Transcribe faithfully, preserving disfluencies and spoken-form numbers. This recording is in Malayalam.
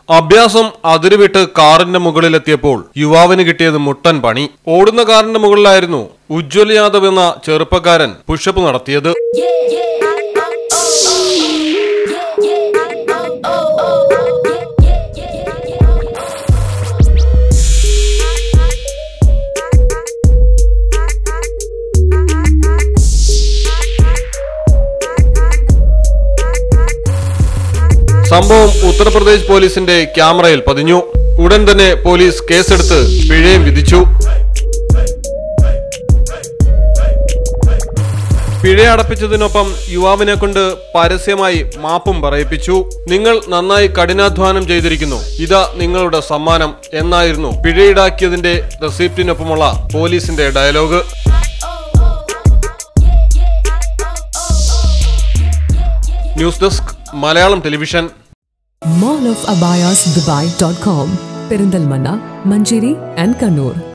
അഭ്യാസം അതിരുവിട്ട് കാറിന്റെ മുകളിലെത്തിയപ്പോൾ യുവാവിന് കിട്ടിയത് മുട്ടൻ പണി. ഓടുന്ന കാറിന്റെ മുകളിലായിരുന്നു ഉജ്ജ്വൽ യാദവ് എന്ന ചെറുപ്പക്കാരൻ പുഷപ്പ് നടത്തിയത്. സംഭവം ഉത്തർപ്രദേശ് പോലീസിന്റെ ക്യാമറയിൽ പതിഞ്ഞു. ഉടൻ തന്നെ പോലീസ് കേസെടുത്ത് പിഴയും വിധിച്ചു. പിഴ അടപ്പിച്ചതിനൊപ്പം യുവാവിനെ കൊണ്ട് പരസ്യമായി മാപ്പും പറയിപ്പിച്ചു. നിങ്ങൾ നന്നായി കഠിനാധ്വാനം ചെയ്തിരിക്കുന്നു, ഇതാ നിങ്ങളുടെ സമ്മാനം എന്നായിരുന്നു പിഴയിടാക്കിയതിന്റെ റെസിപ്റ്റിനൊപ്പമുള്ള പോലീസിന്റെ dialogue. News desk Malayalam television. Mall of Abayas Dubai dot com, Perindalmanna, Manjeri and Kannur.